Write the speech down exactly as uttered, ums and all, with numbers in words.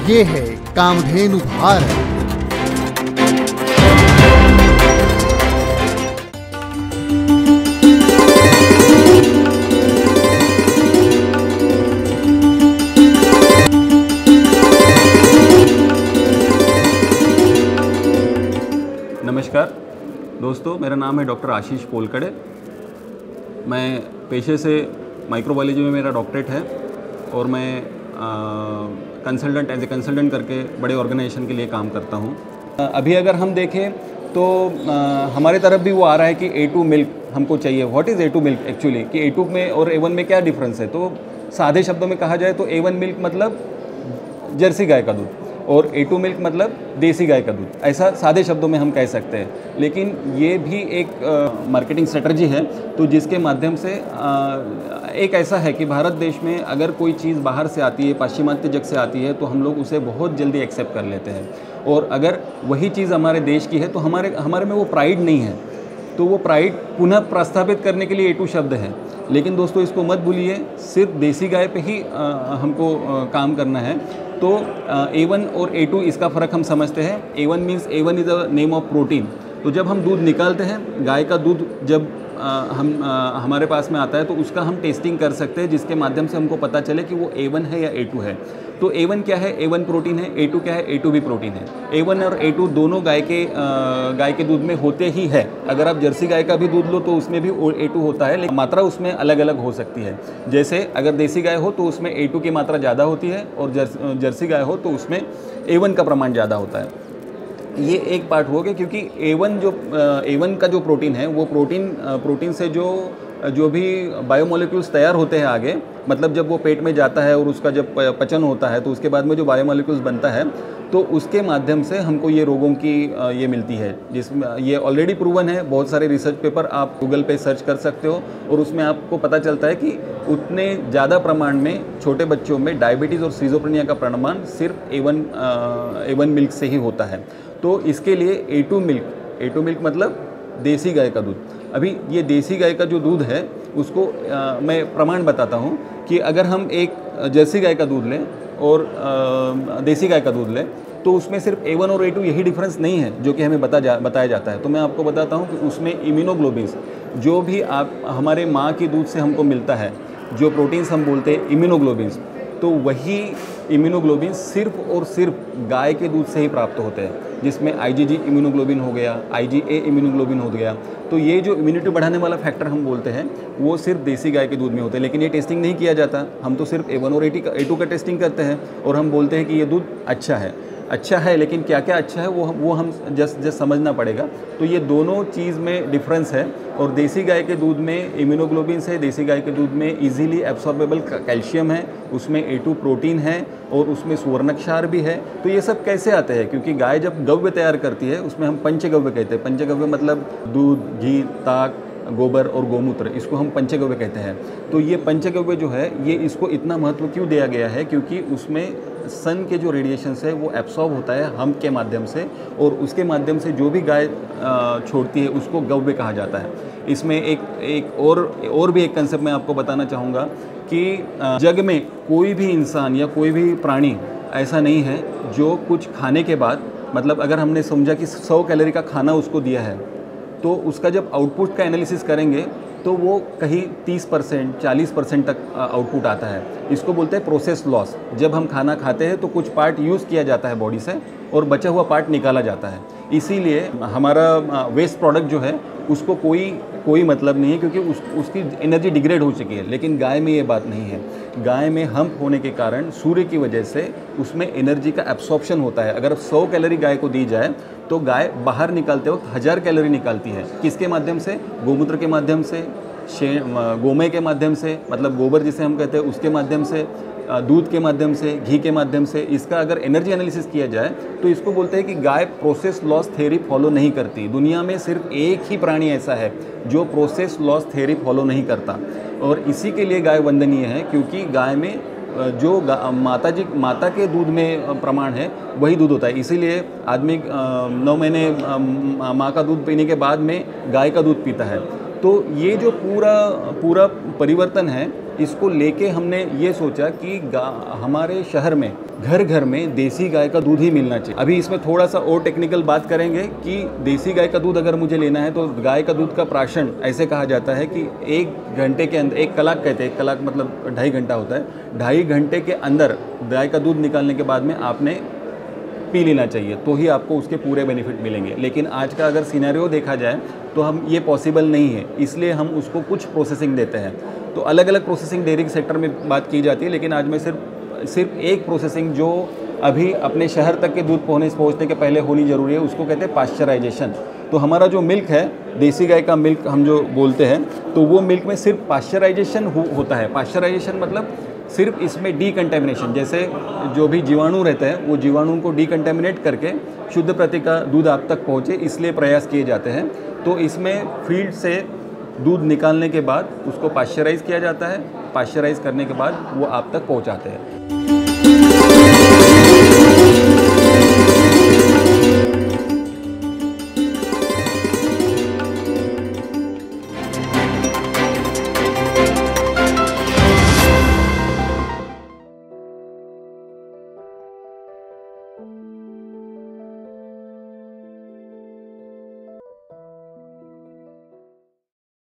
ये है कामधेनु भारत। नमस्कार दोस्तों, मेरा नाम है डॉक्टर आशीष पोलकड़े। मैं पेशे से माइक्रोबायोलॉजी में मेरा डॉक्टरेट है और मैं कंसल्टेंट एज ए कंसल्टेंट करके बड़े ऑर्गेनाइजेशन के लिए काम करता हूँ। अभी अगर हम देखें तो आ, हमारे तरफ भी वो आ रहा है कि ए टू मिल्क हमको चाहिए। What is A two milk actually, कि ए टू में और ए वन में क्या डिफरेंस है। तो सादे शब्दों में कहा जाए तो ए वन मिल्क मतलब जर्सी गाय का दूध और ए टू मिल्क मतलब देसी गाय का दूध, ऐसा सादे शब्दों में हम कह सकते हैं। लेकिन ये भी एक मार्केटिंग स्ट्रेटजी है, तो जिसके माध्यम से आ, एक ऐसा है कि भारत देश में अगर कोई चीज़ बाहर से आती है, पाश्चिमात्य जग से आती है, तो हम लोग उसे बहुत जल्दी एक्सेप्ट कर लेते हैं। और अगर वही चीज़ हमारे देश की है तो हमारे हमारे में वो प्राइड नहीं है, तो वो प्राइड पुनः प्रस्थापित करने के लिए ए टू शब्द है। लेकिन दोस्तों इसको मत भूलिए, सिर्फ देसी गाय पे ही आ, हमको आ, काम करना है। तो ए वन और ए टू इसका फ़र्क हम समझते हैं। A one means A one is a name of protein. तो जब हम दूध निकालते हैं, गाय का दूध जब आ, हम आ, हमारे पास में आता है तो उसका हम टेस्टिंग कर सकते हैं, जिसके माध्यम से हमको पता चले कि वो ए वन है या ए टू है। तो ए वन क्या है, ए वन प्रोटीन है, ए टू क्या है, ए टू भी प्रोटीन है। ए वन और ए टू दोनों गाय के आ, गाय के दूध में होते ही है। अगर आप जर्सी गाय का भी दूध लो तो उसमें भी ए टू होता है, लेकिन मात्रा उसमें अलग अलग हो सकती है। जैसे अगर देसी गाय हो तो उसमें ए टू की मात्रा ज़्यादा होती है और जर्स, जर्सी गाय हो तो उसमें ए वन का प्रमाण ज़्यादा होता है। ये एक पार्ट हो गया, क्योंकि ए वन जो ए वन का जो प्रोटीन है वो प्रोटीन प्रोटीन से जो जो भी बायोमोलिक्यूल्स तैयार होते हैं आगे, मतलब जब वो पेट में जाता है और उसका जब पचन होता है तो उसके बाद में जो बायोमोलिक्यूल्स बनता है, तो उसके माध्यम से हमको ये रोगों की ये मिलती है, जिसमें ये ऑलरेडी प्रूवन है। बहुत सारे रिसर्च पेपर आप गूगल पे सर्च कर सकते हो और उसमें आपको पता चलता है कि उतने ज़्यादा प्रमाण में छोटे बच्चों में डायबिटीज़ और सीजोफ्रेनिया का प्रमाण सिर्फ A one A one milk से ही होता है। तो इसके लिए A two milk, A two milk मतलब देसी गाय का दूध। अभी ये देसी गाय का जो दूध है उसको आ, मैं प्रमाण बताता हूँ कि अगर हम एक जर्सी गाय का दूध लें और आ, देसी गाय का दूध लें तो उसमें सिर्फ ए वन और ए टू यही डिफरेंस नहीं है जो कि हमें बता जा बताया जाता है। तो मैं आपको बताता हूँ कि उसमें इम्यूनोग्लोबिन्स, जो भी आप हमारे माँ के दूध से हमको मिलता है, जो प्रोटीन्स हम बोलते हैं इम्यूनोग्लोबिन्स, तो वही इम्यूनोग्लोबिन सिर्फ और सिर्फ गाय के दूध से ही प्राप्त होते हैं, जिसमें आईजीजी इम्यूनोग्लोबिन हो गया, आईजीए इम्यूनोग्लोबिन हो गया। तो ये जो इम्यूनिटी बढ़ाने वाला फैक्टर हम बोलते हैं वो सिर्फ देसी गाय के दूध में होते हैं। लेकिन ये टेस्टिंग नहीं किया जाता, हम तो सिर्फ ए वन और ए टू का टेस्टिंग करते हैं और हम बोलते हैं कि ये दूध अच्छा है अच्छा है लेकिन क्या क्या अच्छा है वो वो हम जस्ट जस्ट समझना पड़ेगा। तो ये दोनों चीज़ में डिफरेंस है। और देसी गाय के दूध में इम्यूनोग्लोबिन्स है, देसी गाय के दूध में इजीली एब्सॉर्बेबल कैल्शियम है, उसमें ए टू प्रोटीन है और उसमें सुवर्णक्षार भी है। तो ये सब कैसे आते हैं, क्योंकि गाय जब गव्य तैयार करती है उसमें हम पंचगव्य कहते हैं। पंचगव्य मतलब दूध, घी, ताक, गोबर और गोमूत्र, इसको हम पंचगव्य कहते हैं। तो ये पंचगव्य जो है ये इसको इतना महत्व क्यों दिया गया है, क्योंकि उसमें सन के जो रेडिएशंस है वो एब्सॉर्ब होता है हम के माध्यम से, और उसके माध्यम से जो भी गाय छोड़ती है उसको गव्य कहा जाता है। इसमें एक एक और और भी एक कंसेप्ट मैं आपको बताना चाहूँगा कि जग में कोई भी इंसान या कोई भी प्राणी ऐसा नहीं है जो कुछ खाने के बाद, मतलब अगर हमने समझा कि सौ कैलोरी का खाना उसको दिया है तो उसका जब आउटपुट का एनालिसिस करेंगे तो वो कहीं तीस परसेंट चालीस परसेंट तक आउटपुट आता है। इसको बोलते हैं प्रोसेस लॉस। जब हम खाना खाते हैं तो कुछ पार्ट यूज़ किया जाता है बॉडी से और बचा हुआ पार्ट निकाला जाता है। इसीलिए हमारा वेस्ट प्रोडक्ट जो है उसको कोई कोई मतलब नहीं है, क्योंकि उस उसकी एनर्जी डिग्रेड हो चुकी है। लेकिन गाय में ये बात नहीं है। गाय में हम्प होने के कारण सूर्य की वजह से उसमें एनर्जी का एब्सॉर्प्शन होता है। अगर सौ कैलोरी गाय को दी जाए तो गाय बाहर निकालते वक्त हज़ार कैलोरी निकालती है। किसके माध्यम से? गोमूत्र के माध्यम से, शे गोमय के माध्यम से, मतलब गोबर जिसे हम कहते हैं उसके माध्यम से, दूध के माध्यम से, घी के माध्यम से। इसका अगर एनर्जी एनालिसिस किया जाए तो इसको बोलते हैं कि गाय प्रोसेस लॉस थ्योरी फॉलो नहीं करती। दुनिया में सिर्फ एक ही प्राणी ऐसा है जो प्रोसेस लॉस थ्योरी फॉलो नहीं करता, और इसी के लिए गाय वंदनीय है, क्योंकि गाय में जो माता जी माता के दूध में प्रमाण है वही दूध होता है। इसीलिए आदमी नौ महीने माँ का दूध पीने के बाद में गाय का दूध पीता है। तो ये जो पूरा पूरा परिवर्तन है इसको लेके हमने ये सोचा कि हमारे शहर में घर घर में देसी गाय का दूध ही मिलना चाहिए। अभी इसमें थोड़ा सा और टेक्निकल बात करेंगे कि देसी गाय का दूध अगर मुझे लेना है तो गाय का दूध का प्राशन ऐसे कहा जाता है कि एक घंटे के अंदर, एक कलाक कहते हैं, एक कलाक मतलब ढाई घंटा होता है, ढाई घंटे के अंदर गाय का दूध निकालने के बाद में आपने पी लेना चाहिए, तो ही आपको उसके पूरे बेनिफिट मिलेंगे। लेकिन आज का अगर सिनेरियो देखा जाए तो हम ये पॉसिबल नहीं है, इसलिए हम उसको कुछ प्रोसेसिंग देते हैं। तो अलग अलग प्रोसेसिंग डेयरी सेक्टर में बात की जाती है, लेकिन आज मैं सिर्फ सिर्फ एक प्रोसेसिंग जो अभी अपने शहर तक के दूध पहुँचने पहुँचने के पहले होनी ज़रूरी है, उसको कहते हैं पाश्चराइजेशन। तो हमारा जो मिल्क है, देसी गाय का मिल्क हम जो बोलते हैं, तो वो मिल्क में सिर्फ पाश्चराइजेशन हो, होता है। पाश्चराइजेशन मतलब सिर्फ इसमें डीकंटेमिनेशन, जैसे जो भी जीवाणु रहते हैं वो जीवाणु को डीकंटेमिनेट करके शुद्ध प्रति का दूध आप तक पहुँचे, इसलिए प्रयास किए जाते हैं। तो इसमें फील्ड से दूध निकालने के बाद उसको पाश्चराइज़ किया जाता है, पाश्चराइज़ करने के बाद वो आप तक पहुँचाते हैं।